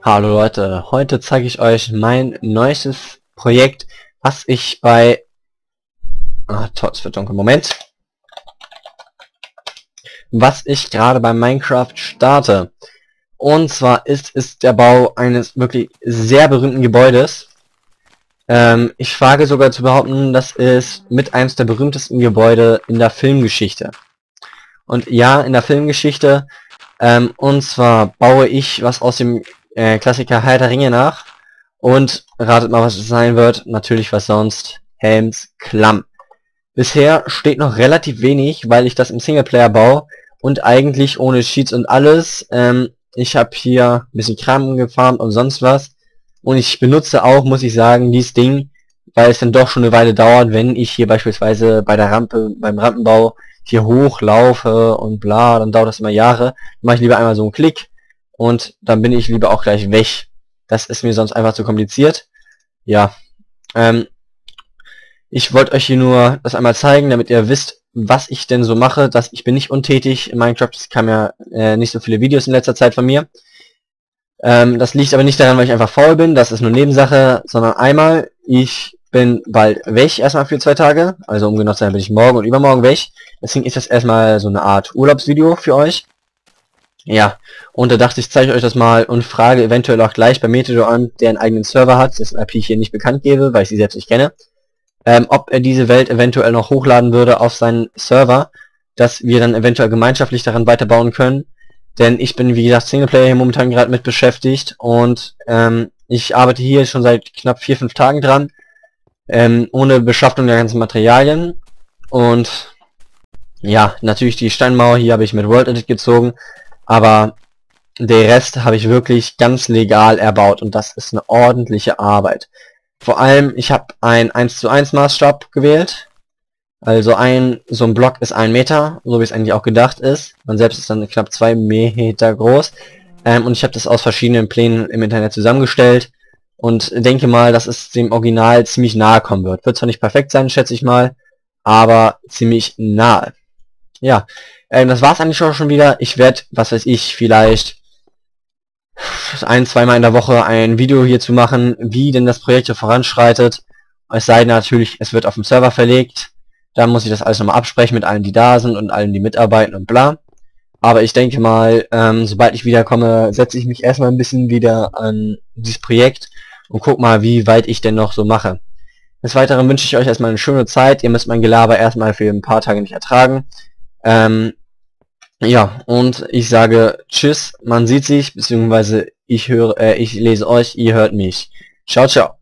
Hallo Leute, heute zeige ich euch mein neuestes Projekt, was ich bei... toll, es wird dunkel, Moment. Was ich gerade bei Minecraft starte. Und zwar ist es der Bau eines wirklich sehr berühmten Gebäudes. Ich wage sogar zu behaupten, das ist mit eines der berühmtesten Gebäude in der Filmgeschichte. Und ja, in der Filmgeschichte. Und zwar baue ich was aus dem Klassiker Herr der Ringe nach. Und ratet mal, was es sein wird. Natürlich was sonst. Helms Klamm. Bisher steht noch relativ wenig, weil ich das im Singleplayer baue. Und eigentlich ohne Cheats und alles. Ich habe hier ein bisschen Kram gefarmt und sonst was. Und ich benutze auch, muss ich sagen, dieses Ding, weil es dann doch schon eine Weile dauert, wenn ich hier beispielsweise bei der Rampe, beim Rampenbau hier hochlaufe und bla, dann dauert das immer Jahre. Dann mache ich lieber einmal so einen Klick und dann bin ich lieber auch gleich weg. Das ist mir sonst einfach zu kompliziert. Ja, ich wollte euch hier nur das einmal zeigen, damit ihr wisst, was ich denn so mache. Dass ich bin nicht untätig in Minecraft, es kamen ja nicht so viele Videos in letzter Zeit von mir. Das liegt aber nicht daran, weil ich einfach faul bin, das ist nur Nebensache, sondern einmal, ich bin bald weg, erstmal für 2 Tage, also um genau zu sein, bin ich morgen und übermorgen weg. Deswegen ist das erstmal so eine Art Urlaubsvideo für euch. Ja, und da dachte ich, zeige euch das mal und frage eventuell auch gleich bei Meteor an, der einen eigenen Server hat, dessen IP ich hier nicht bekannt gebe, weil ich sie selbst nicht kenne, ob er diese Welt eventuell noch hochladen würde auf seinen Server, dass wir dann eventuell gemeinschaftlich daran weiterbauen können. Denn ich bin, wie gesagt, Singleplayer hier momentan gerade mit beschäftigt und ich arbeite hier schon seit knapp 4-5 Tagen dran, ohne Beschaffung der ganzen Materialien. Und ja, natürlich die Steinmauer hier habe ich mit World Edit gezogen, aber der Rest habe ich wirklich ganz legal erbaut und das ist eine ordentliche Arbeit. Vor allem, ich habe ein 1:1 Maßstab gewählt. Also so ein Block ist 1 Meter, so wie es eigentlich auch gedacht ist. Man selbst ist dann knapp 2 Meter groß. Und ich habe das aus verschiedenen Plänen im Internet zusammengestellt. Und denke mal, dass es dem Original ziemlich nahe kommen wird. Wird zwar nicht perfekt sein, schätze ich mal, aber ziemlich nahe. Ja, das war's eigentlich auch schon wieder. Ich werde, was weiß ich, vielleicht 1-2 Mal in der Woche ein Video hierzu machen, wie denn das Projekt hier voranschreitet. Es sei denn natürlich, es wird auf dem Server verlegt. Dann muss ich das alles nochmal absprechen mit allen, die da sind und allen, die mitarbeiten und bla. Aber ich denke mal, sobald ich wiederkomme, setze ich mich erstmal ein bisschen wieder an dieses Projekt und guck mal, wie weit ich denn noch so mache. Des Weiteren wünsche ich euch erstmal eine schöne Zeit. Ihr müsst mein Gelaber erstmal für ein paar Tage nicht ertragen. Ja, und ich sage Tschüss, man sieht sich, beziehungsweise ich lese euch, ihr hört mich. Ciao, ciao.